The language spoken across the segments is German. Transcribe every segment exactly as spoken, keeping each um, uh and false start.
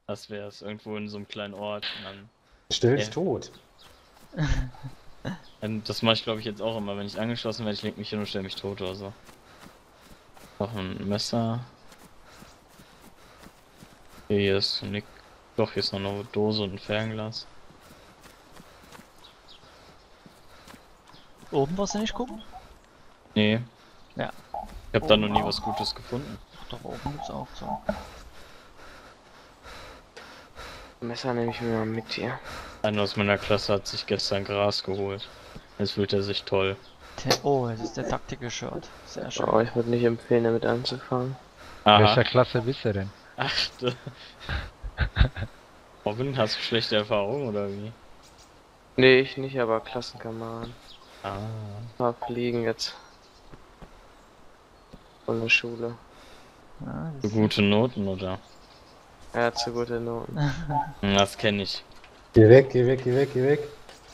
Das wäre es, irgendwo in so einem kleinen Ort. Und dann, Stell dich ja. tot. Und das mache ich glaube ich jetzt auch immer, wenn ich angeschossen werde, ich leg mich hin und stelle mich tot oder so. Noch ein Messer. Hier ist nick. Doch, hier ist noch eine Dose und ein Fernglas. Oben was nicht gucken? Nee. Ja. Ich hab da noch Oben nie auch. was Gutes gefunden. Ach, doch, oben gibt's auch so. Messer nehme ich mir mal mit hier. Einer aus meiner Klasse hat sich gestern Gras geholt. Jetzt fühlt er sich toll. Te oh, es ist der Taktiker-Shirt. Sehr schön. Oh, ich würde nicht empfehlen, damit anzufangen. Welcher Aha. Klasse bist du denn? Ach, du. Robin, hast du schlechte Erfahrungen oder wie? Nee, ich nicht, aber Klassenkameraden. Ah. Ein paar fliegen jetzt. Von der Schule. Ja, So das gute Noten oder? Er hat so gute Noten. Hm, Das kenne ich. Geh weg, geh weg, geh weg, geh weg.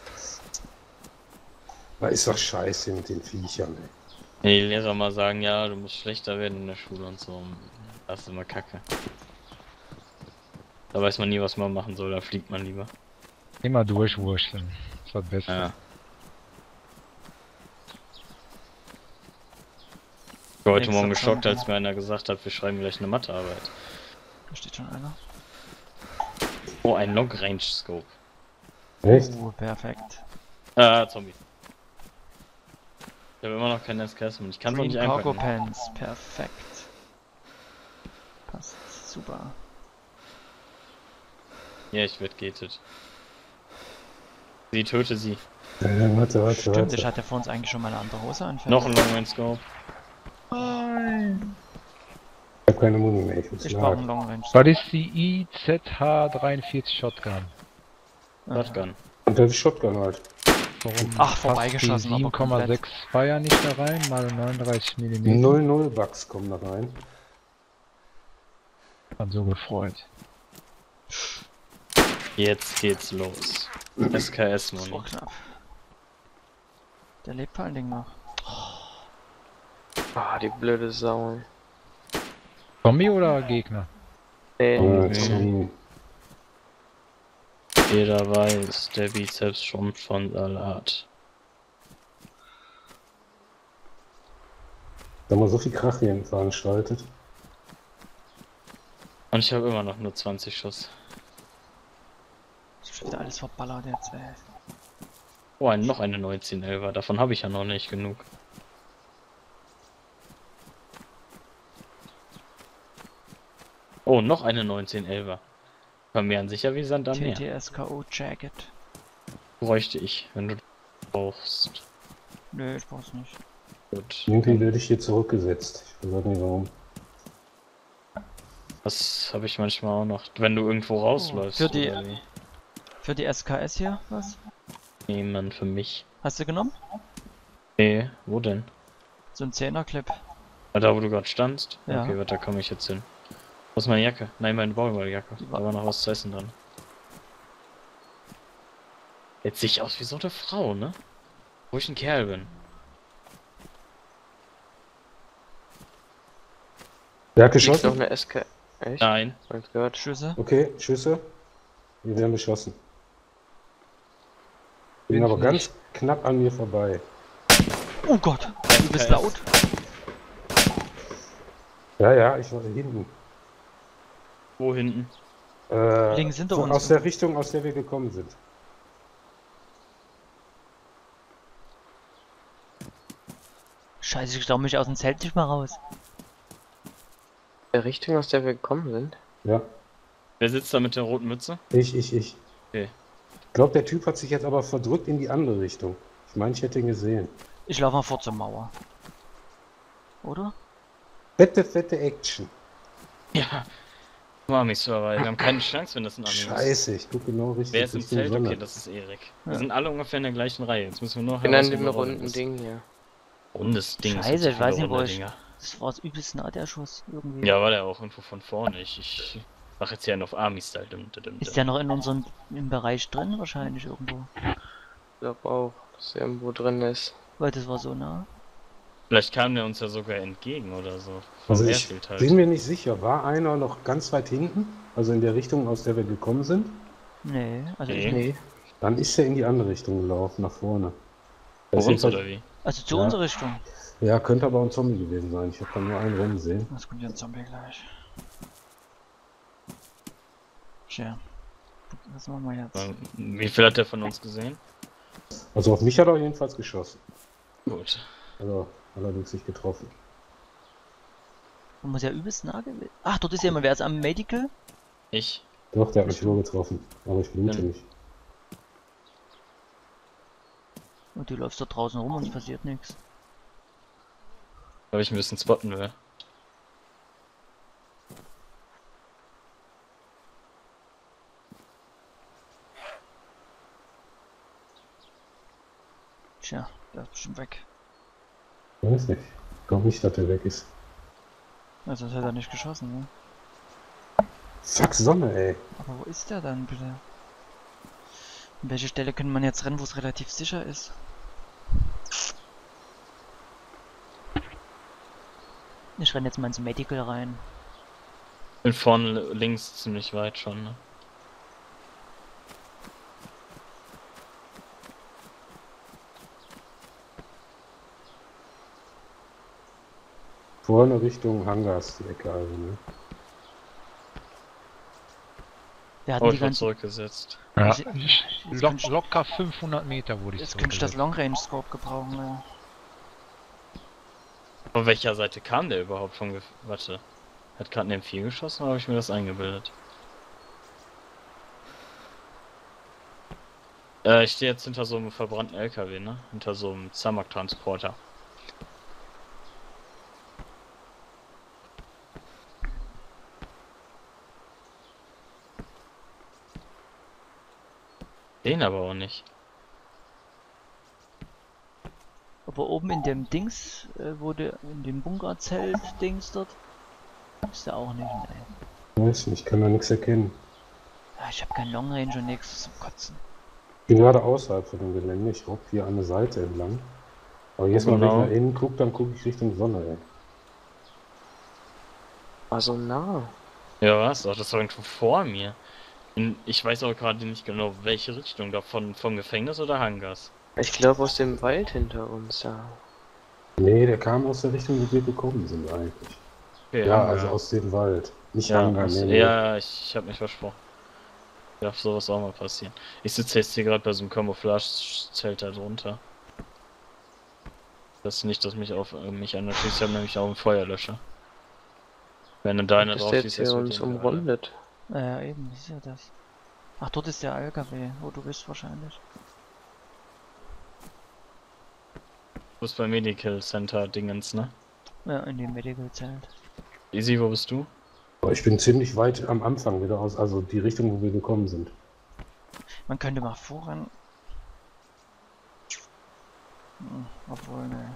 Da ist doch scheiße mit den Viechern, ey. Die Lehrer mal sagen, ja, du musst schlechter werden in der Schule und so. Das ist immer kacke. Da weiß man nie, was man machen soll, da fliegt man lieber. Immer durchwurschteln. Das war das Beste. Ja. Ich war heute Nächster Morgen geschockt, Punkt. als mir einer gesagt hat, wir schreiben gleich eine Mathearbeit. Da steht schon einer. Oh, ein Long Range Scope. Echt? Oh, perfekt. Ah, Zombie. Ich habe immer noch keinen S K S und ich kann es auch Green nicht Cargo einpacken. Pants. Perfekt. Passt. Super. Ja, ich werd gated. Sie töte sie. Ja, ja, warte, warte, Stimmt, ich warte. hatte vor uns eigentlich schon mal eine andere Hose anfangen. Noch ein Long Range Scope. Ich hab keine Muni mehr, ich muss Ich brauche einen laden. Long Range. Was ist die I Z H dreiundvierzig Shotgun? Shotgun. Und das ist Shotgun halt. Warum Ach, passt vorbeigeschossen, die aber sieben Komma sechs Fire nicht da rein? Mal neununddreißig Millimeter. null null Bugs kommen da rein. Hab so gefreut. Jetzt geht's los. S K S Das war Moni. knapp. Der lebt vor allen Dingen noch. Ah, die blöde Sau. Zombie oder Gegner? Nee, Äh, nee. zum- Jeder weiß, der Bizeps schrumpft von Salat. Da haben wir so viel Krach hier veranstaltet. Und ich habe immer noch nur zwanzig Schuss. Ich hab schon wieder alles verballert jetzt, ey. Oh, ein, noch eine neunzehn elfer. Davon habe ich ja noch nicht genug. Oh, noch eine neunzehn elfer. Vermehren sich ja wie Sand am T Meer. T S K O Jacket. Bräuchte ich, wenn du brauchst. Nö, ich brauch's nicht. Gut. Irgendwie werde ich hier zurückgesetzt. Ich weiß nicht warum. Das habe ich manchmal auch noch. Wenn du irgendwo rausläufst. für die- oder wie? Für die S K S hier, was? Niemand für mich. Hast du genommen? Nee, wo denn? So ein Zehner-Clip. Ah, da wo du gerade standst? Ja. Okay, warte, da komme ich jetzt hin. Wo ist meine Jacke? Nein, meine Baumwolljacke. Die Da war- war noch was zu essen dran. Jetzt sehe ich aus wie so eine Frau, ne? Wo ich ein Kerl bin. Wer hat liegt noch geschossen? eine S K. Echt? Nein. Hab ich gehört. Schüsse. Okay, Schüsse. Wir werden beschossen. Bin Bin aber ich ganz knapp an mir vorbei. Oh Gott, du bist S K S. laut. Ja, ja, ich war hinten. Wo hinten? Äh, Links hinter so uns. aus der Richtung, aus der wir gekommen sind. Scheiße, ich glaube mich aus dem Zelt nicht mal raus. Der Richtung, aus der wir gekommen sind. Ja, Wer sitzt da mit der roten Mütze? ich, ich, ich. Okay. Ich glaube, der Typ hat sich jetzt aber verdrückt in die andere Richtung. Ich meine, ich hätte ihn gesehen. Ich laufe mal vor zur Mauer. Oder? Fette, fette Action. Ja. Mami Server, wir haben keine Chance, wenn das ein Ami ist. Scheiße, ich gucke genau richtig. Wer ist im Richtung Zelt? Sonne. Okay, das ist Erik. Wir Ja. sind alle ungefähr in der gleichen Reihe. Jetzt müssen wir nur Bin an herausfinden, dem wer Robin runden ist. Ding hier. Rundes Ding. es Scheiße, gibt so ich weiß viele nicht, wo runde ich- Dinger. Das war übelst nah, der Schuss. Irgendwie. Ja, war der auch irgendwo von vorne. Ich, ich mach jetzt hier einen auf Army-Style. Dum, dum, dum, Ist dum. der noch in unserem im Bereich drin? Wahrscheinlich irgendwo. Ich glaube auch, dass er irgendwo drin ist. Weil das war so nah. Vielleicht kam der uns ja sogar entgegen oder so. Vom Also ich Airfield halt. bin mir nicht sicher. War einer noch ganz weit hinten? Also in der Richtung, aus der wir gekommen sind? Nee, also ich Nee. nicht. Nee. Dann ist er in die andere Richtung gelaufen, nach vorne. Vor Das uns ist oder jedenfalls- wie? Also zu Ja. unserer Richtung. Ja, könnte aber ein Zombie gewesen sein. Ich habe da nur einen Rennen sehen. Das kommt ja ein Zombie gleich. Tja. Was machen wir jetzt? Ähm, Wie viel hat der von uns gesehen? Also auf mich hat er jedenfalls geschossen. Gut. Also allerdings nicht getroffen. Man muss ja übelst nah gewesen. Ach, dort ist jemand. Wer ist am Medical? Ich. Doch, der hat mich nur getroffen. Aber ich blute Dann- nicht. Und du läufst dort draußen rum und es passiert nichts. Weil ich ein bisschen spotten will. Tja, der ist bestimmt weg. Weiß nicht. Ich glaube nicht, dass der weg ist. Also das hat er nicht geschossen, ne? Fuck Sonne, ey. Aber wo ist der dann bitte? An welche Stelle könnte man jetzt rennen, wo es relativ sicher ist? Ich renne jetzt mal ins Medical rein. Bin vorne links ziemlich weit schon, ne? Vorne Richtung Hangars, die Ecke also, ne? Wir hatten Oh, die ich wurde ganze... zurückgesetzt. Ja. Jetzt Lock, könnte ich- locker fünfhundert Meter wurde ich Jetzt könnte ich das zurückgesetzt. Long Range Scope gebrauchen, ja. Von welcher Seite kam der überhaupt vom Gef Warte. Hat gerade ein M vier geschossen oder habe ich mir das eingebildet? Äh, ich stehe jetzt hinter so einem verbrannten L K W, ne? Hinter so einem Zamak-Transporter. Den aber auch nicht. Aber oben in dem Dings, äh, wo der, in dem Bunkerzelt-Dings dort, ist der auch nicht, ne. Weiß nicht, ich kann da nichts erkennen. Ja, ich habe kein Long Range und nichts zum Kotzen. Ich bin gerade außerhalb von dem Gelände. Ich rock hier an der Seite entlang. Aber jedes Mal, wenn Genau. ich nach innen gucke, dann gucke ich Richtung Sonne, ey. War so nah. Ja, was? Ach, das war irgendwo vor mir. In, ich weiß auch gerade nicht genau, welche Richtung da von, vom Gefängnis oder Hangars. Ich glaube aus dem Wald hinter uns da. Nee, der kam aus der Richtung, wo wir gekommen sind eigentlich. Okay, Ja, Hangar. also aus dem Wald. Nicht Ja, Hangar, aus, nee, nee. ja, ich, ich habe mich versprochen. Darf sowas auch mal passieren. Ich sitze jetzt hier gerade bei so einem Camouflage-Zelt da drunter. Das ist nicht, dass mich auf äh, mich einer schießt, ich habe nämlich auch einen Feuerlöscher. Wenn dann da einer Ist drauf der schießt, jetzt das hier wird uns den gerade- umrundet. Ja, eben, ist ja das. Ach, dort ist der L K W, wo du bist wahrscheinlich. Du bist beim Medical Center Dingens, ne? Ja, in dem Medical Zelt. Easy, wo bist du? Aber ich bin ziemlich weit am Anfang wieder aus, also die Richtung, wo wir gekommen sind. Man könnte mal voran. Hm, obwohl, ne.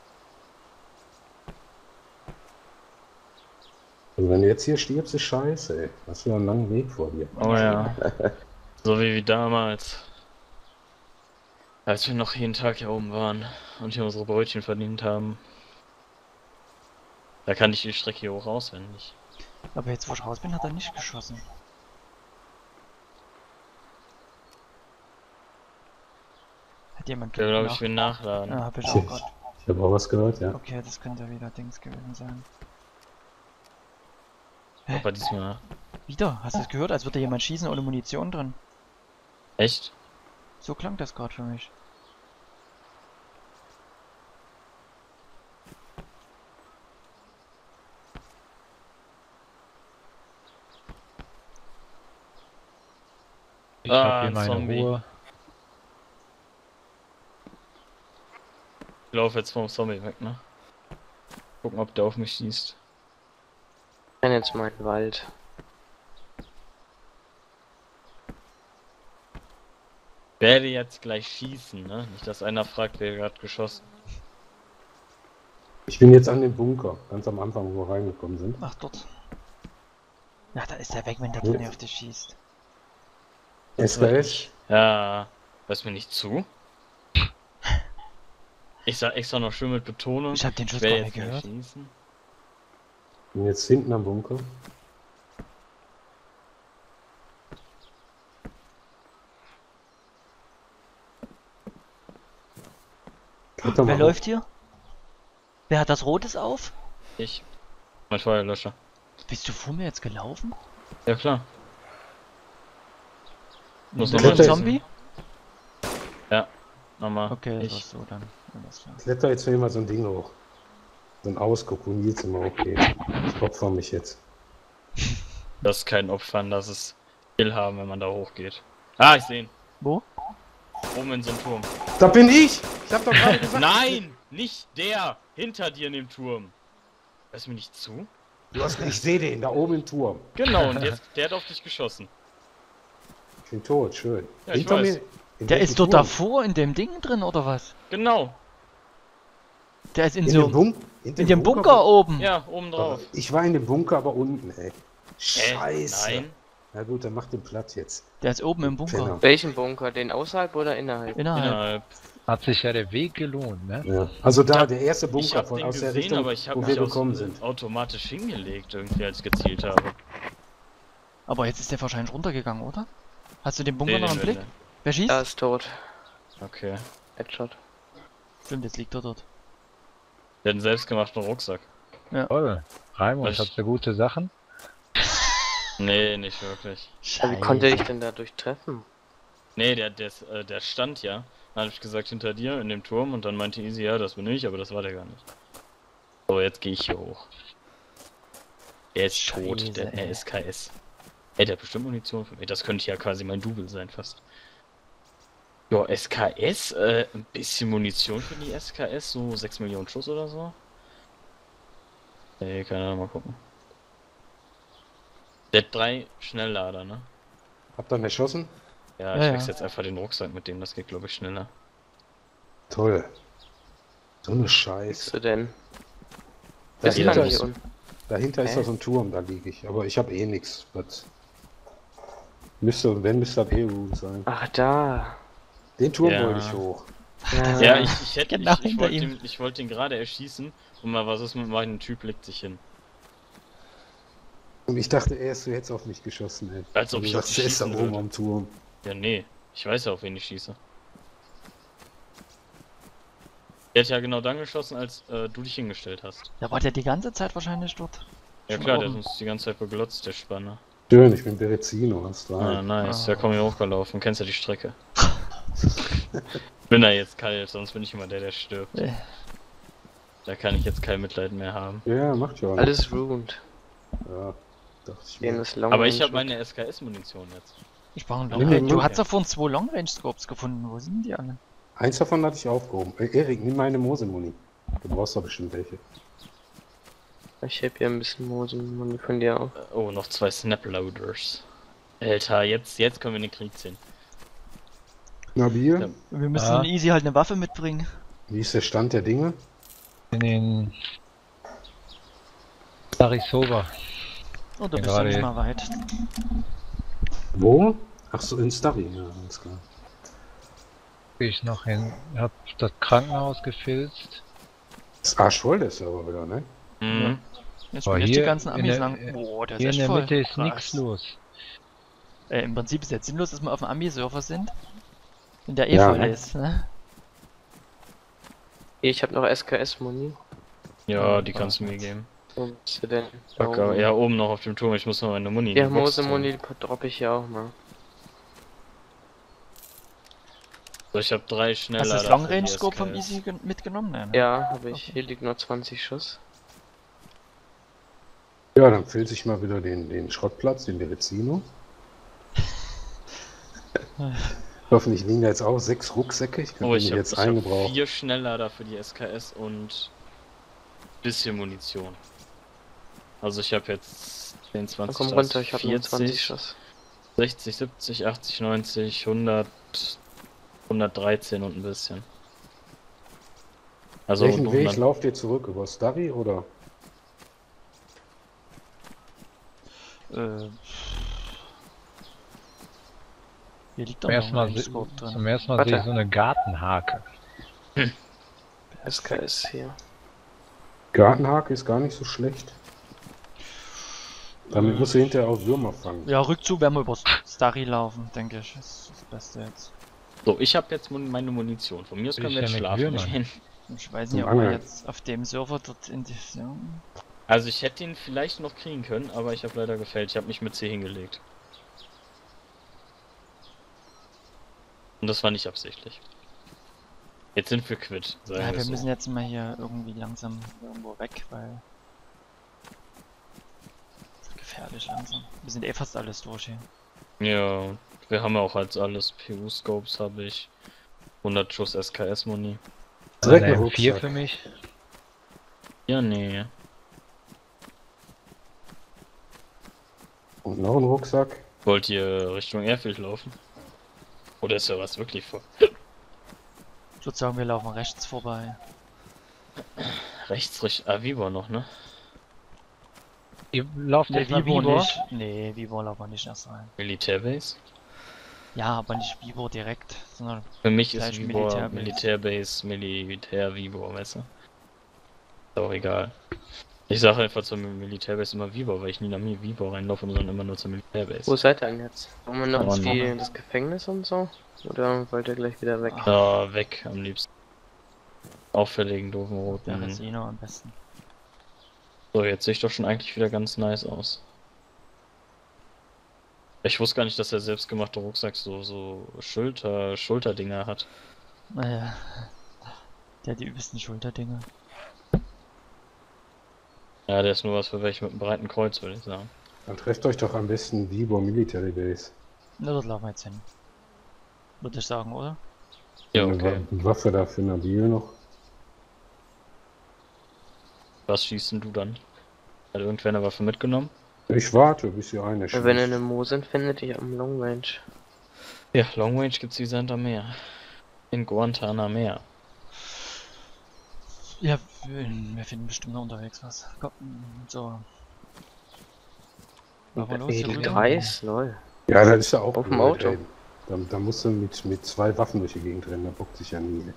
Und wenn du jetzt hier stirbst, ist scheiße, ey. Hast du einen langen Weg vor dir. Oh ja. So wie, wie damals. Als wir noch jeden Tag hier oben waren und hier unsere Brötchen verdient haben. Da kann ich die Strecke hier hoch auswendig. Aber jetzt, wo ich raus bin, hat er nicht geschossen. Hat jemand Ja, glaube ich, nach- will nachladen. Ja, hab ich Ich, auch grad. ich habe auch was gehört, ja. Okay, das könnte wieder Dings gewesen sein. Aber diesmal. Wieder? Hast du es gehört? Als würde jemand schießen ohne Munition drin. Echt? So klang das gerade für mich. Ich Ah, hab hier ein meine Zombie. Ruhe. Ich laufe jetzt vom Zombie weg, ne? Gucken, ob der auf mich schießt. Ich kenn jetzt meinen Wald. Werde jetzt gleich schießen, ne? Nicht, dass einer fragt, wer gerade geschossen. Ich bin jetzt an dem Bunker, ganz am Anfang, wo wir reingekommen sind. Ach, dort. Ja, da ist er weg, wenn der Ja. drin auf dich schießt. S K S? Ja, hörst mir nicht zu? Ich sag extra noch schön mit Betonung. Ich hab den Ich Schuss werde gar nicht jetzt gleich gehört. schießen. Bin jetzt hinten am Bunker. Geht doch mal Wer hoch. läuft hier? Wer hat das Rotes auf? Ich. Mein Feuerlöscher. Bist du vor mir jetzt gelaufen? Ja klar. Muss Ist das nochmal ein Kletter- Zombie? Nochmal. Okay, das ich. war's so dann. Alles klar. Kletter jetzt hier mal so ein Ding hoch. So ein Ausguck, wo jetzt immer hochgeht. Ich opfer mich jetzt. Das ist kein Opfern, das ist Kill haben, wenn man da hochgeht. Ah, ich sehe ihn. Wo? Oben in so einem Turm. Da bin ich! Ich hab doch gerade gesagt. Nein! Nicht der! Hinter dir in dem Turm. Hörst du mir nicht zu? Du hast, ich sehe den, da oben im Turm. Genau, und jetzt, der hat auf dich geschossen. Ich bin tot, schön. Ja, ich Hinter weiß. mir. in Der welchem ist doch Turm? davor in dem Ding drin, oder was? Genau. Der ist in, In, so... dem, Bun in dem Bunker oben. Ja, oben drauf. Ich war in dem Bunker, aber unten, ey. Äh, Scheiße. nein. Na gut, dann mach den Platz jetzt. Der ist oben im Bunker. Penner. Welchen Bunker? Den außerhalb oder innerhalb? Innerhalb. Innerhalb. Hat sich ja der Weg gelohnt, ne? Ja. Also da, hab- der erste Ich Bunker hab von den aus der gesehen, Richtung, aber ich habe wo mich wir aus, gekommen sind. automatisch hingelegt, irgendwie als ich gezielt habe. Aber jetzt ist der wahrscheinlich runtergegangen, oder? Hast du den Bunker Nee, noch im nee, Blick? nee. Wer schießt? Er ist tot. Okay. Headshot. Stimmt, jetzt liegt er dort. Der hat einen selbstgemachten Rucksack. Toll. Raimund, Was? hast du gute Sachen? Nee, nicht wirklich. Aber wie konnte ich denn dadurch treffen? Nee, der, der, ist, äh, der stand ja. Dann habe ich gesagt, hinter dir in dem Turm und dann meinte Easy, ja, das bin ich, aber das war der gar nicht. So, jetzt gehe ich hier hoch. Er ist Scheiße, tot, der ey. R S K S. Ey, der hat bestimmt Munition für mich. Das könnte ja quasi mein Double sein, fast. Ja, S K S, äh, ein bisschen Munition für die S K S, so sechs Millionen Schuss oder so. Ey, keine Ahnung, mal gucken. Der hat drei Schnelllader, ne? Habt ihr ihn erschossen? Ja, ich Ja, ja. wechsle jetzt einfach den Rucksack mit dem, das geht glaube ich schneller. Toll. So eine Bist Scheiße. du denn? Das Ist hier man Dahinter, ist- hier unten? dahinter ist Hä? da so ein Turm, da liege ich. Aber ich habe eh nichts. Was? Müsste, wenn, müsste das eh gut sein. Ach, da. Den Turm Ja. wollte ich hoch. Ja, Ja, ich, ich hätte, Genau ich, ich hinter wollte ihm. ihn, ich wollte ihn gerade erschießen und mal was ist mit meinem Typ legt sich hin. Und ich dachte erst, du hättest auf mich geschossen, ey. Als ob du ich auf sagst, dich der ist da schießen oben würde. am Turm. Ja, nee, ich weiß ja, auf wen ich schieße. Der hat ja genau dann geschossen, als äh, du dich hingestellt hast. Da war der die ganze Zeit wahrscheinlich dort. Ja Schon klar, der hat oben. uns die ganze Zeit beglotzt, der Spanner. Schön, ich bin Berezino, hast Ah, rein. nice, Ah. ja komm hier hochgelaufen, kennst ja die Strecke. Bin da jetzt kalt, sonst bin ich immer der, der stirbt. Äh. Da kann ich jetzt kein Mitleid mehr haben. Ja, macht ja auch nichts. Alles ruined. Ja, dachte ich Den mir. ist long Aber ich range habe meine weg. S K S-Munition jetzt. Ich brauche einen Ja, Long Range. Du okay. hast doch vorhin zwei Long Range Scopes gefunden. Wo sind die alle? Eins davon hatte ich aufgehoben. Äh, Erik, nimm meine Mosemuni. Du brauchst doch bestimmt welche. Ich hab hier ein bisschen Mosen von dir auch. Äh, Oh, noch zwei Snaploaders. Alter, jetzt, jetzt können wir in den Krieg ziehen. Nabil, Ja. Wir müssen Ah. easy halt eine Waffe mitbringen. wie ist der Stand der Dinge? In den Sarisova. Oh, da Ja, bist du nicht gerade- mal weit. Wo? Ach so, in Starry, ja, alles klar. Bin ich noch hin, hab das Krankenhaus gefilzt. Das ist arschvoll, ist aber wieder, ne? Mhm. Jetzt Aber bin ich die hier ganzen in Amis der- lang. Oh, der ist Hier in echt der voll. Mitte ist Krass. nichts los. Äh, Im Prinzip ist jetzt sinnlos, dass wir auf dem Ami-Surfer sind. Wenn der eh Ja, voll ne? ist, ne? Ich hab noch S K S-Muni. Ja, die kannst du mir geben. Wo bist du denn? Da Okay, oben. ja, oben noch auf dem Turm, ich muss noch meine Muni in Ja, die Box tun. Mose-Muni droppe ich ja auch mal. So, ich habe drei Hast Schnelllader. du das Long für die Range Scope vom S K S. Easy gen- mitgenommen? Nein, ne? Ja, habe ich. Okay. Hier liegt nur zwanzig Schuss. Ja, dann filze ich mal wieder den, den Schrottplatz, den Berezino. Hoffentlich liegen da jetzt auch sechs Rucksäcke. Ich kann Oh, die ich habe jetzt hab eingebraucht. vier Schnelllader für die S K S und bisschen Munition. Also ich habe jetzt zehn, Dann zwanzig, komm runter, ich habe nur vierzig, zwanzig Schuss. sechzig, siebzig, achtzig, neunzig, hundert, hundertdreizehn und ein bisschen. Also Welchen Weg hundert, lauft ihr zurück? Über Starry oder? Äh, hier liegt doch Zum noch ersten ein Mal, Range se- Scope drin. zum ersten Mal Warte. sehe ich so eine Gartenhake. S K S hier. Gartenhake ist gar nicht so schlecht. Damit musst du hinterher auch Würmer fangen. Ja, Rückzug werden wir über Starry laufen, denke ich. Das ist das Beste jetzt. so, ich habe jetzt mun- meine Munition. Von mir aus Will können ich wir jetzt ja mit schlafen Würmern. gehen. Ich weiß Zum nicht, ob man Angeln. jetzt auf dem Server dort in die... Ja. Also ich hätte ihn vielleicht noch kriegen können, aber ich habe leider gefällt. Ich habe mich mit C hingelegt. Und das war nicht absichtlich. Jetzt sind wir quitt, sagen Ja, wir wir so. müssen jetzt mal hier irgendwie langsam irgendwo weg, weil... Das ist gefährlich langsam. Wir sind eh fast alles durch hier. Ja, wir haben ja auch als alles P U-Scopes habe ich. hundert Schuss S K S-Muni. Direkt Eine ein M vier Rucksack. für mich. Ja, nee. Und noch ein Rucksack. Wollt ihr Richtung Airfield laufen? Oder ist ja was wirklich vor? Ich würde sagen, wir laufen rechts vorbei. Rechts, Richtung. Ah, Vibor noch, ne? Ihr lauft Nee, jetzt nach Vibor Vibor. nicht. Nee, Vibor laufen wir nicht erst rein. Militärbase? Ja, aber nicht Vibor direkt, sondern Für mich ist Gleich Vibor Militärbase. Militärbase, Militär Vibor, weißt du? Ist auch egal. Ich sage einfach zur Militärbase immer Vibor, weil ich nie nach mir Vibor reinlaufe, sondern immer nur zur Wo Militärbase. seid ihr denn jetzt? Wollen wir noch Vorne. die, das Gefängnis und so? Oder wollt ihr gleich wieder weg? Ja, weg am liebsten. Auffälligen, doofen der roten. Resino am besten. So, jetzt sehe ich doch schon eigentlich wieder ganz nice aus. Ich wusste gar nicht, dass der selbstgemachte Rucksack so, so Schulter, Schulterdinger hat. Naja. Der hat die übelsten Schulterdinger. Ja, der ist nur was für welche mit einem breiten Kreuz, würde ich sagen. Dann trefft euch doch am besten Vibor Military Base. Na, dort laufen wir jetzt hin. Würde ich sagen, oder? Ja, Eine okay. Wa- Waffe da für Nabil noch. Was schießt denn du dann? Hat irgendwer eine Waffe mitgenommen? Ich warte, bis ihr eine schießt. Wenn ihr eine Mosin findet, ich am Long Range. Ja, Long Range gibt's die Santa Meer. In Guantanamo. Ja, wir, wir finden bestimmt noch unterwegs was. Komm, so. Machen wir los, hier Edel rüber? Dreis, lol. Ja, das ist ja auch Auf dem blöd, Auto. ey. Da, da musst du mit, mit zwei Waffen durch die Gegend rennen, da bockt sich ja nie.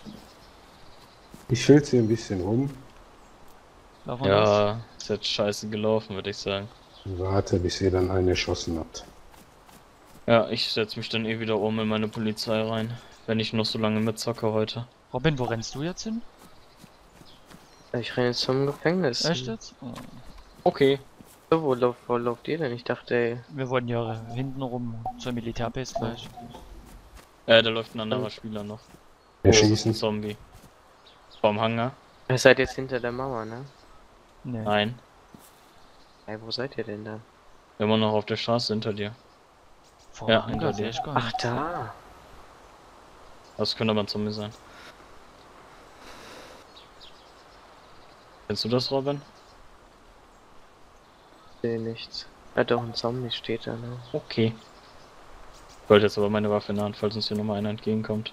Ich schilze hier ein bisschen rum Laufen wir los? Ja, ist jetzt scheiße gelaufen, würde ich sagen. und warte, bis ihr dann eine erschossen habt. Ja, ich setze mich dann eh wieder oben in meine Polizei rein, wenn ich noch so lange mitzocke heute. Robin, wo rennst du jetzt hin? Ich renne jetzt zum Gefängnis. Echt jetzt? Oh. Okay. So, wo, lauft, wo lauft ihr denn? Ich dachte, Wir wollen ja hinten rum zur Militärbase gleich. Äh, da läuft ein anderer Spieler noch. Wir Oh, das ist ein schießen. Zombie. Vorm Hangar? ihr seid jetzt hinter der Mauer, ne? Nee. Nein. Hey, wo seid ihr denn da? Immer noch auf der Straße hinter dir. Vor Ja, dem hinter Hangar dir. sehe ich gar Ach, nicht. da. Das könnte aber ein Zombie sein. Kennst du das, Robin? Ich sehe nichts. Ja, doch, ein Zombie steht da, ne? Okay. Ich wollte jetzt aber meine Waffe in der Hand, falls uns hier nochmal einer entgegenkommt.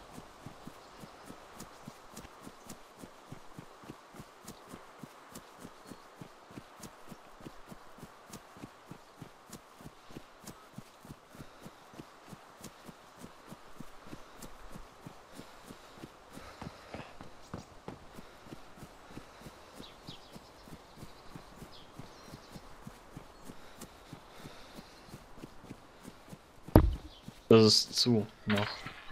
Das ist zu, noch.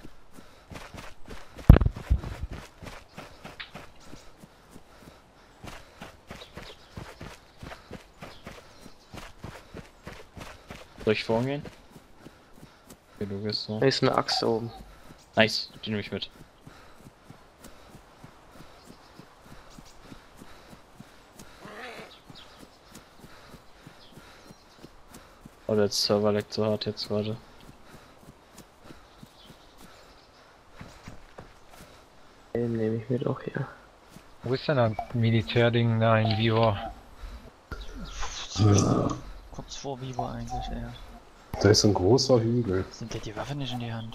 Soll ich vorgehen? Okay, du gehst so. Da ist eine Axt oben. Nice, die nehme ich mit. Oh, der Server leckt so hart jetzt gerade. Den nehme ich mit auch hier. Wo ist denn ein Militärding da in Vibor? Kurz vor Vivo eigentlich, ja. Da ist ein großer Hügel. Sind dir die Waffe nicht in die Hand?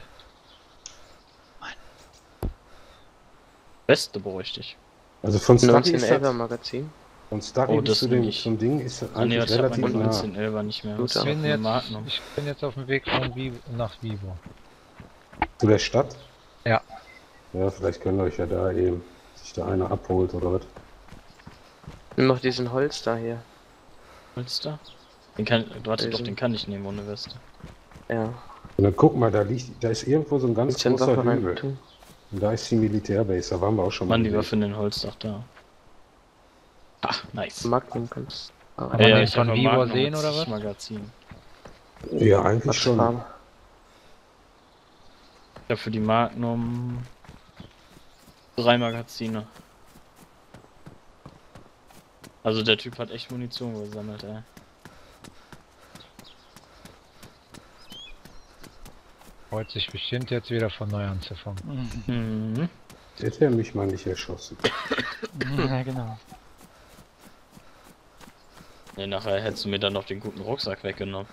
Beste bräuchte ich. Also von Stucky ist neunzehnelfer das, Magazin. von Stucky Oh, bis das zu will dem ich. zum Ding ist das Ah ne, eigentlich ich hab relativ meinen nah. neunzehnelfer nicht mehr. Gut, Das ist Ich ja bin, eine jetzt, Magnum. ich bin jetzt auf dem Weg von Vibor nach Vibor. Zu der Stadt? Ja. Ja, vielleicht könnt ihr euch ja da eben sich da einer abholt oder was. Nimm noch diesen Holster hier. Holster? Den kann, warte doch, Diesen- den kann ich nehmen ohne Weste. Ja. Und dann guck mal, da liegt, da ist irgendwo so ein ganz Kannst du eine großer Waffe Hügel. rein tun? Und da ist die Militärbase, da waren wir auch schon Mann, die gewesen. Waffe in den Holzdach da. Ach, nice. Magnum kannst du. Kann man den von hab Vivo Magnum sehen, mit oder was? Magazin. Ja, eigentlich Was schon. Farbe? Ich habe für die Magnum drei Magazine. Also der Typ hat echt Munition gesammelt, ey. Freut sich bestimmt jetzt wieder von neu anzufangen. Mhm. Hätte er mich mal nicht erschossen. Ja, genau. Ja, nachher hättest du mir dann noch den guten Rucksack weggenommen.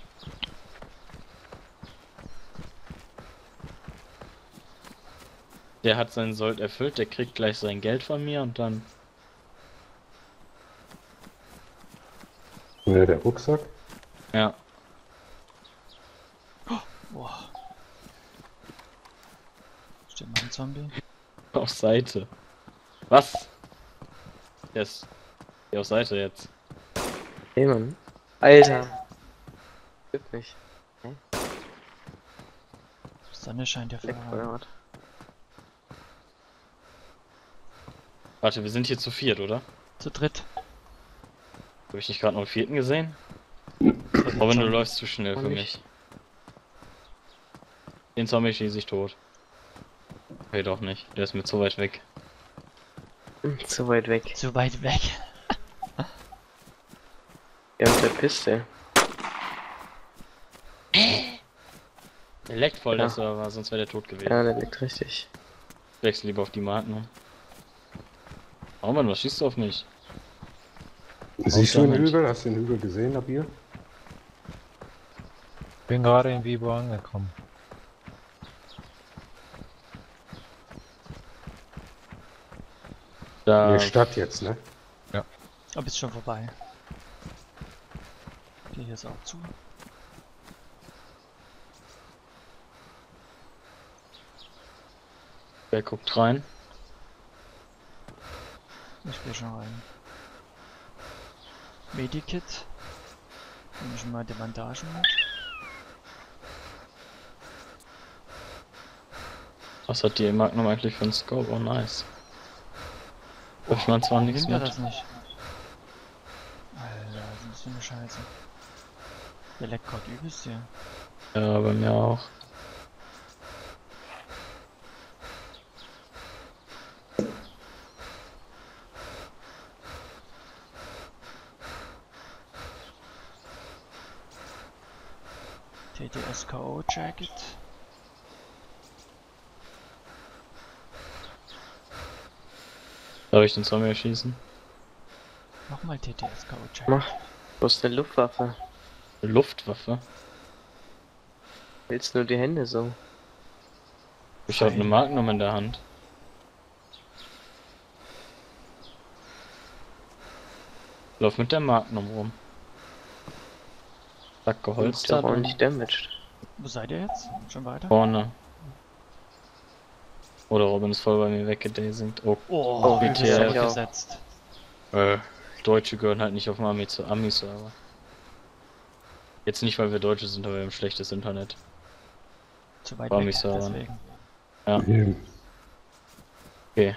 Der hat seinen Sold erfüllt, der kriegt gleich sein Geld von mir und dann... Ja, der Rucksack. Ja. Boah. Steht noch ein Zombie? Auf Seite. Was? Yes. Geh auf Seite jetzt. Hey, Mann. Alter. Gibt nicht. Die Sonne scheint ja Leck, voll. oder was? Warte, wir sind hier zu viert, oder? Zu dritt. Habe ich nicht gerade noch einen vierten gesehen? Das hat Robin, du schon- läufst zu schnell für Und mich. nicht. Den Zombie schieße ich tot. Okay, doch nicht. Der ist mir zu weit weg. Hm, zu weit weg. Zu weit weg. Ja, mit der Piste. Der leckt voll, Ja. das aber sonst wäre der tot gewesen. Ja, der liegt richtig. Ich wechsle lieber auf die Magnum. Oh Mann, was schießt du auf mich? Siehst du den damit. Hügel? Hast du den Hügel gesehen, ab hier? Bin gerade in Vivo angekommen. Da. In der Stadt jetzt, ne? Aber ist schon vorbei. Die hier ist auch zu. Wer guckt rein? Ich gehe schon rein. Medikit. Nehme ich mal die Bandagen mit. Was hat die Magnum eigentlich für einen Scope? Oh nice. Ich man zwar nichts Nimmt er mit. das nicht? Alter, was ist das für eine Scheiße? Der leckt gerade übelst hier. Ja, bei mir auch. T T S K O Jacket. Darf ich den Zombie erschießen? Nochmal T T S K O Jacket. Mach. Wo ist eine Luftwaffe? Luftwaffe? Willst nur die Hände so? Ich habe eine Magnum in der Hand. Lauf mit der Magnum rum. Sack Ist geholzt doch ordentlich damaged. Wo seid ihr jetzt? Schon weiter? vorne. Oder Robin ist voll bei mir weggedasingt. Oh, Oh, Oh, übelst B T F. aufgesetzt. äh, Deutsche gehören halt nicht auf dem Ami zu Ami-Server. Jetzt nicht, weil wir Deutsche sind, aber wir haben schlechtes Internet. Zu weit War weg, mich so, deswegen. Eben. Okay.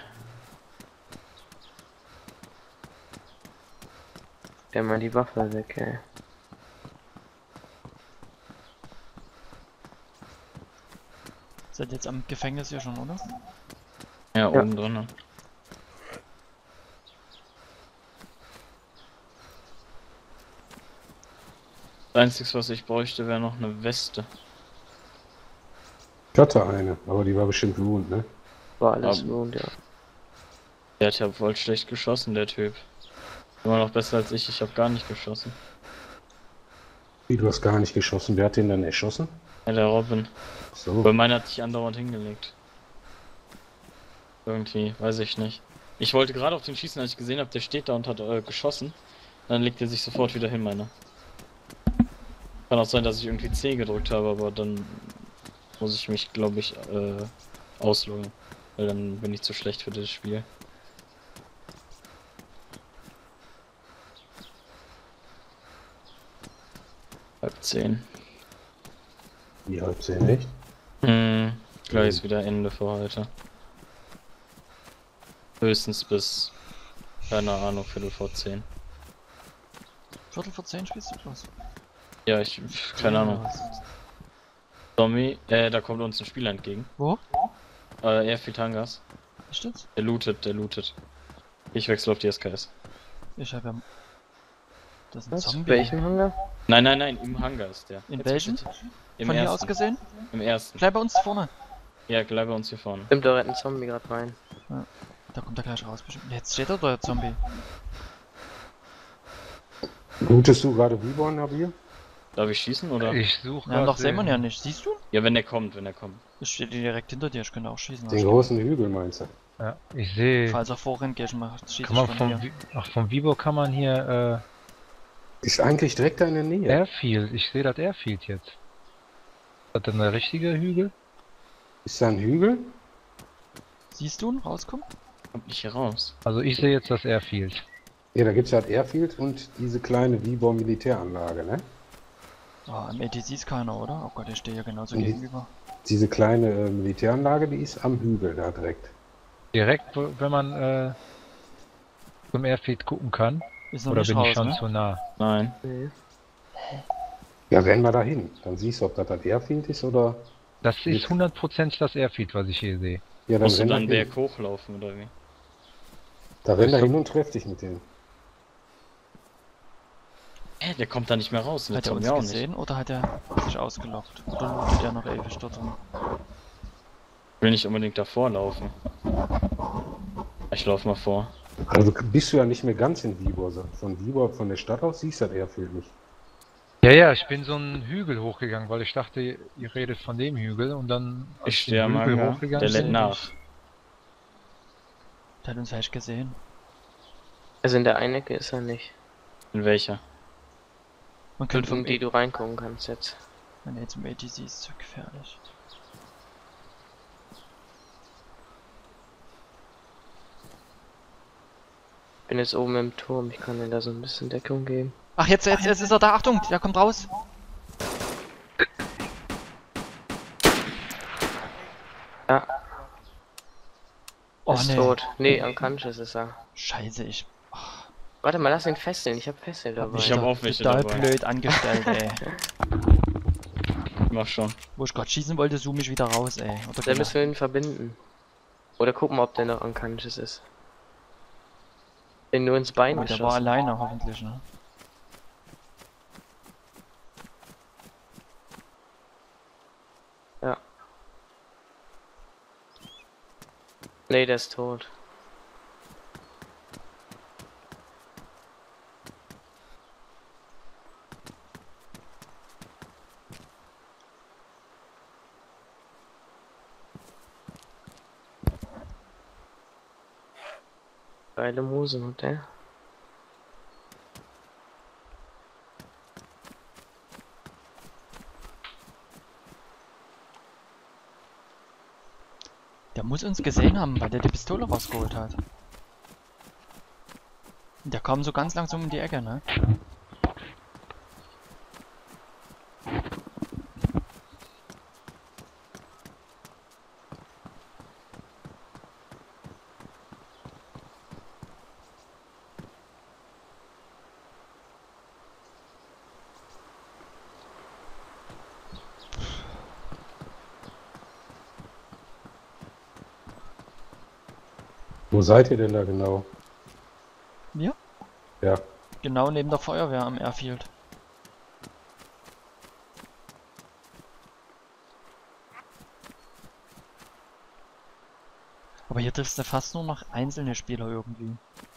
Ja, mal die Waffe weg, ey. Seid jetzt am Gefängnis hier schon, oder? Ja, oben drin. Das Einzige, was ich bräuchte, wäre noch eine Weste. Ich hatte eine, aber die war bestimmt wund, ne? War alles Um. wohnt, ja. Der hat ja voll schlecht geschossen, der Typ. Immer noch besser als ich, ich habe gar nicht geschossen. Wie, du hast gar nicht geschossen. Wer hat den dann erschossen? Ja, der Robin. Ach so. Weil meiner hat sich andauernd hingelegt. Irgendwie, weiß ich nicht. Ich wollte gerade auf den schießen, als ich gesehen habe, der steht da und hat äh, geschossen. Dann legt er sich sofort wieder hin, meiner. Kann auch sein, dass ich irgendwie C gedrückt habe, aber dann muss ich mich, glaube ich, äh, ausloggen. Weil dann bin ich zu schlecht für das Spiel. Halb zehn. Die halb zehn, echt? Hm, gleich ist wieder Ende für heute. Höchstens bis, keine Ahnung, Viertel vor zehn. Viertel vor zehn spielst du bloß. Ja, ich, keine Ahnung. Zombie, äh, da kommt uns ein Spieler entgegen. Wo? Äh, Airfield Hangars. Ist das? Der lootet, der lootet. Ich wechsle auf die S K S. Ich habe ja... Das ist ein Was? Zombie. Welchen Hangar? Nein, nein, nein, im Hangar ist der. In Jetzt welchem? bitte. Im Von hier ersten. aus gesehen? Im ersten. Gleich bei uns vorne. Ja, gleich bei uns hier vorne. Stimmt, da rennt ein Zombie gerade rein. Da kommt er gleich raus bestimmt. Jetzt steht da der Zombie. Lootest du gerade Viborn, Nabil? Darf ich schießen oder? Ich suche Ja, noch sehen wir ihn ja nicht. Siehst du? Ja, wenn der kommt, wenn der kommt. Ich stehe direkt hinter dir, ich könnte auch schießen. Den großen Hügel meinst du? Ja, ich sehe. Falls er vorrennt, gehe ich mal schießen Kann man von vom, hier. Vi- ach, vom Vibo kann man hier Ist eigentlich direkt da in der äh, Nähe. Airfield. Ich sehe das Airfield jetzt. Hat dann der richtige Hügel? Ist da ein Hügel? Siehst du ihn rauskommen? Kommt nicht hier raus. Also ich sehe jetzt das Airfield. Ja, da gibt's halt Airfield und diese kleine Viborn Militäranlage, ne? Oh, am A T C ist keiner, oder? Oh Gott, ich stehe hier genauso Und die- gegenüber. Diese kleine äh, Militäranlage, die ist am Hügel da direkt. Direkt, wo- wenn man äh, zum Airfield gucken kann. Ist noch Oder nicht bin raus, ich schon ne? zu nah? Nein. Nee. Ja, rennen wir da hin. Dann siehst du, ob das das Airfield ist oder... Das ist hundert Prozent das Airfield, was ich hier sehe. Ja, dann Musst du renn da dann hin. Berg hochlaufen oder wie? Da renn da Bist du- hin und treff dich mit denen. Hä, der kommt da nicht mehr raus. Und Hat der er uns Zombie auch nicht. gesehen oder hat er sich ausgelockt? Oder lootet er noch ewig dort drin? Ich will nicht unbedingt davor laufen. Ich laufe mal vor. Also bist du ja nicht mehr ganz in Viborg. Von Viborg, von der Stadt aus, siehst du das Airfield nicht. Ja, ja, ich bin so einen Hügel hochgegangen, weil ich dachte, ihr redet von dem Hügel und dann als Ich ich stehe am den Hügel Hangar. hochgegangen Der lädt bin, nach. Der hat uns vielleicht gesehen. Also in der einen Ecke ist er nicht. In welcher? Man könnte In vom die du reingucken kannst jetzt. Nee, zum A T C ist zu gefährlich. Ich bin jetzt oben im Turm, ich kann dir da so ein bisschen Deckung geben. Ach, jetzt, jetzt, jetzt ist er da. Achtung, der kommt raus. Ja, Oh, ist nee. tot. Nee, unconscious ist er. Scheiße, ich Warte mal, lass ihn fesseln, ich hab Fessel dabei. Ich hab auch welche total dabei. blöd angestellt, ey. Mach schon. Wo ich gerade schießen wollte, zoom ich wieder raus, ey. Oder Dann müssen wir ihn verbinden. Oder gucken, ob der noch unconscious ist. Den nur ins Bein oh, der war geschossen. alleine, hoffentlich, ne? Ja. Nee, der ist tot. Geile Mose, und der? Der muss uns gesehen haben, weil der die Pistole rausgeholt hat. Der kam so ganz langsam um die Ecke, ne? Wo seid ihr denn da genau? Wir? Ja. Genau neben der Feuerwehr am Airfield. Aber hier triffst du fast nur noch einzelne Spieler irgendwie.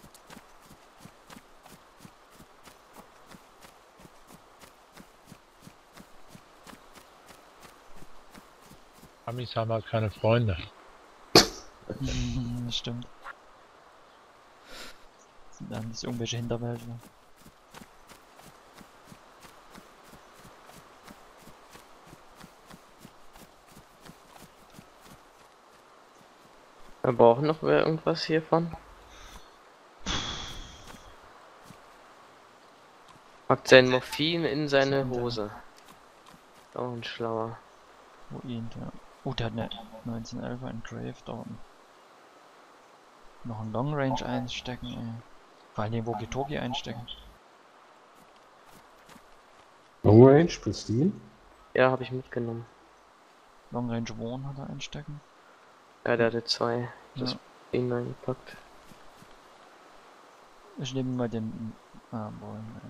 Amis haben halt keine Freunde. Das stimmt. Sind dann das irgendwelche Hinterwäldler. Wir brauchen noch wer irgendwas hiervon. Packt sein Morphin in seine Hose. Auch ein schlauer. Wo ihn, der. Oh, der hat eine neunzehnhundertelfer Engraved da. Noch ein Long Range einstecken, ey. Vor allem den Walkie-Talkie einstecken. Long Range, Pristine? Ja, habe ich mitgenommen. Long Range Warn hat er einstecken. Ja, der hatte zwei. Das Ja. ihn reingepackt. Ich nehme mal den. Ah, boah, ey.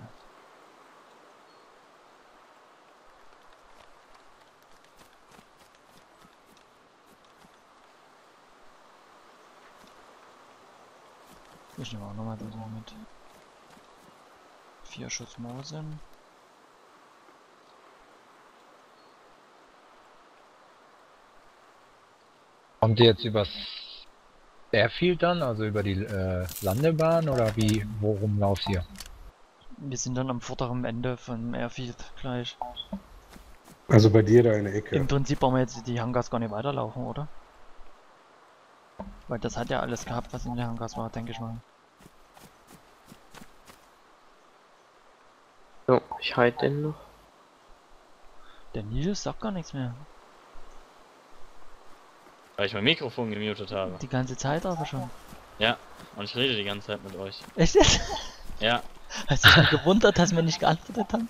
Ich nehme auch nochmal den mit. Vier Schuss Mosin. Kommt ihr jetzt übers Airfield dann, also über die äh, Landebahn oder wie, worum lauft ihr? Wir sind dann am vorderen Ende vom Airfield gleich. Also bei dir da in der Ecke. Im Prinzip wollen wir jetzt die Hangars gar nicht weiterlaufen, oder? Weil das hat ja alles gehabt, was in den Hangars war, denke ich mal. So, ich halte den noch. Der Nils sagt gar nichts mehr. Weil ich mein Mikrofon gemutet habe. Die ganze Zeit aber schon. Ja, und ich rede die ganze Zeit mit euch. Echt jetzt? Ja, Hast du dich gewundert, dass wir nicht geantwortet haben?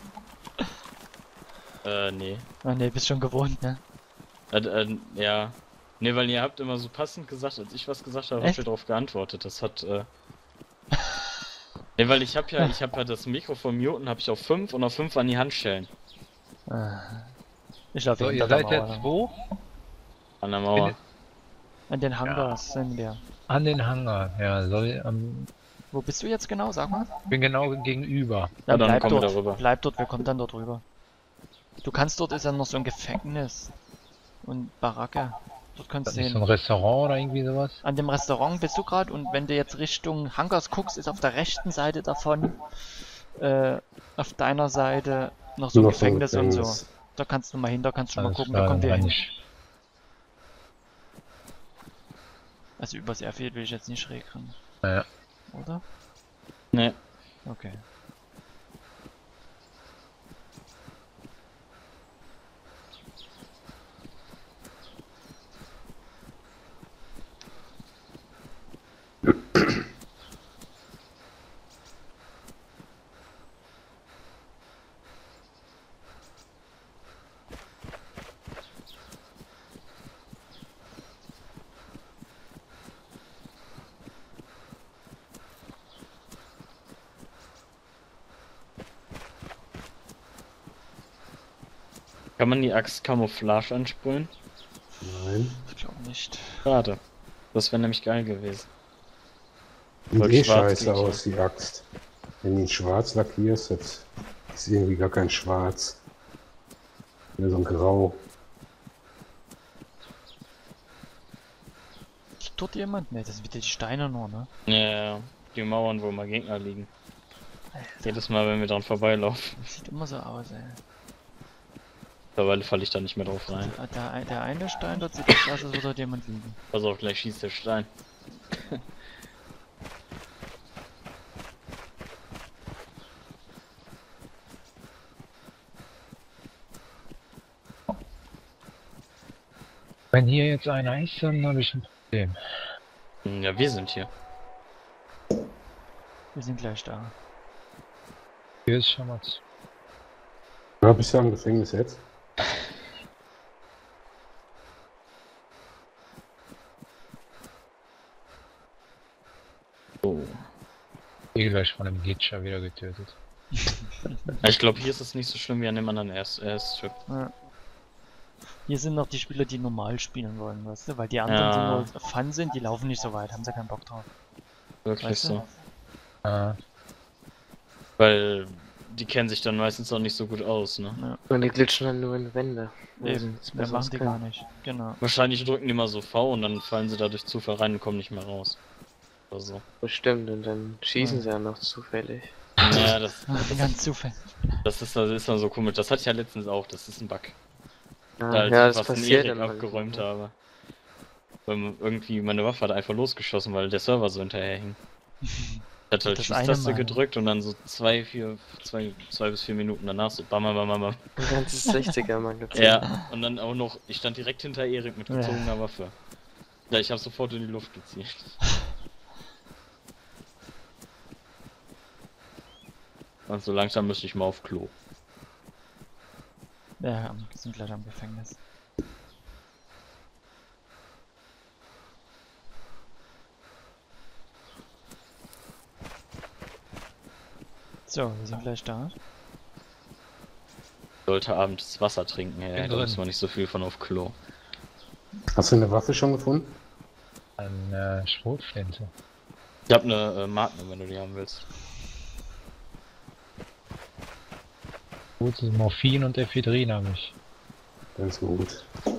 äh, nee. Ah ne, bist schon gewohnt, ne? Äh, äh, ja. Ne, weil ihr habt immer so passend gesagt, als ich was gesagt habe, habt Echt? ihr darauf geantwortet. Das hat, äh... Ne, weil ich hab ja, ich hab ja das Mikrofon muten, hab ich auf fünf und auf fünf an die Handstellen. Ah. Ich laufe So, hinter ihr der seid Mauer jetzt lang. wo? An der Mauer. Bin- An den Hangars sind wir. An den Hangar. Ja, soll ähm, Wo bist du jetzt genau, sag mal? bin genau gegenüber. Ja, dann bleib kommen wir dort. darüber. Bleib dort, wir kommen dann dort rüber. Du kannst, dort ist ja noch so ein Gefängnis. Und Baracke. Dort Ist kannst das du nicht so ein hin. Restaurant oder irgendwie sowas? An dem Restaurant bist du gerade und wenn du jetzt Richtung Hangars guckst, ist auf der rechten Seite davon, äh, auf deiner Seite noch so ein Noch Gefängnis und so. Gefängnis. Da kannst du mal hin, da kannst du schon mal Alles gucken, klar, da kommt dann ihr rein hin. ich. Also übers Airfield will ich jetzt nicht schräg ran. Naja. Oder? Ne. Okay. Kann man die Axt Camouflage ansprühen? Nein. Ich glaube nicht. Schade. Das wäre nämlich geil gewesen. Sieht Voll eh schwarz scheiße geht, aus, die Axt. Wenn du ihn schwarz lackierst, jetzt ist irgendwie gar kein Schwarz. Mehr so ein Grau. Liegt dort jemand? Ne, das sind wieder die Steine nur, ne? Ja, ja, die Mauern, wo mal Gegner liegen. Jedes Mal, wenn wir dran vorbeilaufen. Das sieht immer so aus, ey. Mittlerweile falle ich da nicht mehr drauf rein. Ah, Der, der eine Stein dort sieht aus, als würde dort jemand liegen. Pass auf, gleich schießt der Stein. Wenn hier jetzt einer ist, dann habe ich ein Problem. Hm, Ja, wir sind hier. Wir sind gleich da. Hier ist schon was. Ja, bist du am Gefängnis jetzt? Oh. Hier gleich von einem Glitscher wieder getötet. Ja, ich glaube, hier ist es nicht so schlimm wie an dem anderen Airst- Airstrip. Ja. Hier sind noch die Spieler, die normal spielen wollen, weißt du? Weil die anderen, Ja. die nur Fun sind, die laufen nicht so weit, haben sie keinen Bock drauf. Wirklich Weißt du? so. Ah, Weil die kennen sich dann meistens auch nicht so gut aus, ne? Und die glitschen dann nur in Wände. Eben, das mehr machen die gar nicht. Genau. Wahrscheinlich drücken die mal so V und dann fallen sie da durch Zufall rein und kommen nicht mehr raus. Oder so. Bestimmt, und dann schießen Ja. sie ja noch zufällig. Naja, das, Ganz zufällig. das ist, das ist dann so komisch. Das hatte ich ja letztens auch, das ist ein Bug. Ah, Da als ja, ich das fast einen passiert Erik dann abgeräumt halt. habe. Weil man irgendwie meine Waffe hat einfach losgeschossen, weil der Server so hinterher hing. Ich hatte halt Das eine Schießtaste Mal. gedrückt und dann so zwei, vier, zwei, zwei bis vier Minuten danach so bam, bam, bam, bam. Ein ganzes sechziger Magazin. Ja, und dann auch noch, ich stand direkt hinter Erik mit Ja. gezogener Waffe. Ja, ich habe sofort in die Luft gezielt. Und so langsam müsste ich mal auf Klo. Ja, am- sind gleich am Gefängnis. So, wir sind gleich da. Sollte abends Wasser trinken, ja, Bin da muss drin. man nicht so viel von auf Klo. Hast du eine Waffe schon gefunden? Eine äh, Schrotflinte. Ich hab eine äh, Magnum, wenn du die haben willst. Gutes Morphin und Ephedrin habe ich. Ganz gut.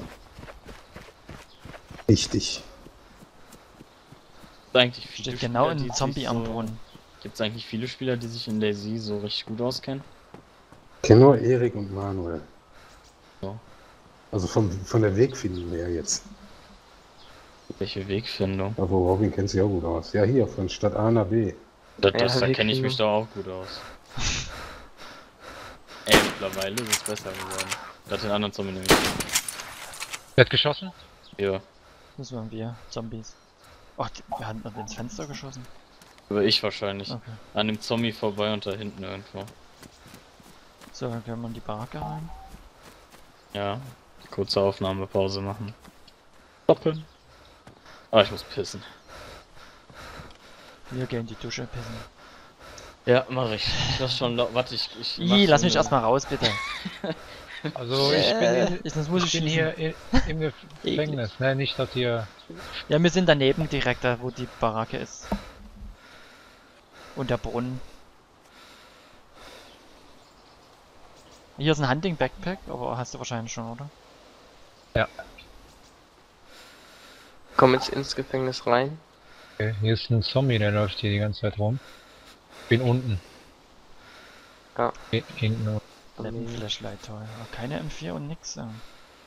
Wichtig. Gibt's eigentlich viele Steht genau Spieler, die ein sich Zombie am so, Brunnen. Gibt's eigentlich viele Spieler, die sich in DayZ so richtig gut auskennen? Ich kenne nur Erik und Manuel. So. Also vom, von der Wegfindung her jetzt. Welche Wegfindung? Aber Robin kennt sich auch gut aus. Ja, hier, von Stadt A nach B. Das, Ja, das, da kenne ich Wegfindung. mich doch auch gut aus. Ey, mittlerweile ist es besser geworden. Das den anderen Zombie nämlich. Wird geschossen? Ja, Das waren wir, Zombies. Ach, die, wir hatten noch ins Fenster geschossen. aber ich wahrscheinlich. Okay. An dem Zombie vorbei und da hinten irgendwo. So, dann können wir in die Baracke rein. Ja, kurze Aufnahmepause machen. Stoppen. Ah, ich muss pissen. Wir gehen in die Dusche pissen. Ja, mach ich. Das ist schon laut. Warte, ich. ich mach Ih, so lass mich eine- erstmal raus, bitte. Also ich bin, Äh, in, ich, sonst muss ich ich bin schießen. hier i- im Gefängnis. Ne, nicht, dass hier... Ja, wir sind daneben direkt, da wo die Baracke ist. Und der Brunnen. Hier ist ein Hunting Backpack, aber hast du wahrscheinlich schon, oder? Komm jetzt ins Gefängnis rein. Okay, hier ist ein Zombie, der läuft hier die ganze Zeit rum. Bin unten. Ja. Hi- Hinten. Lemon Flashlight, toll. Aber keine M vier und nix. Ja.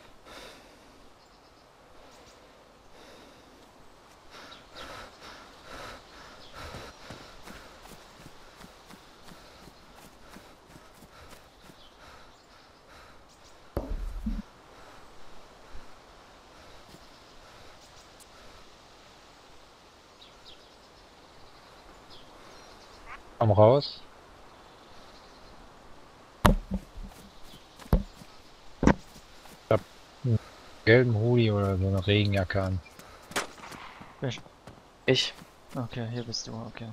Komm raus. Ich hab einen gelben Hoodie oder so eine Regenjacke an. Welch- Ich. Okay, hier bist du, okay.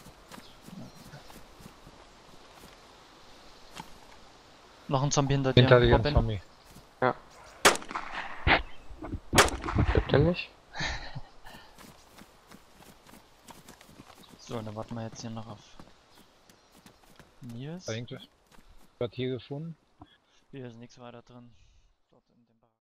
Noch ein Zombie hinter dir. Hinter dir ein Robin. Zombie. Stimmt er nicht? So, dann warten wir jetzt hier noch auf Nils. Da irgendwas. Was hier gefunden? Hier ist nichts weiter drin.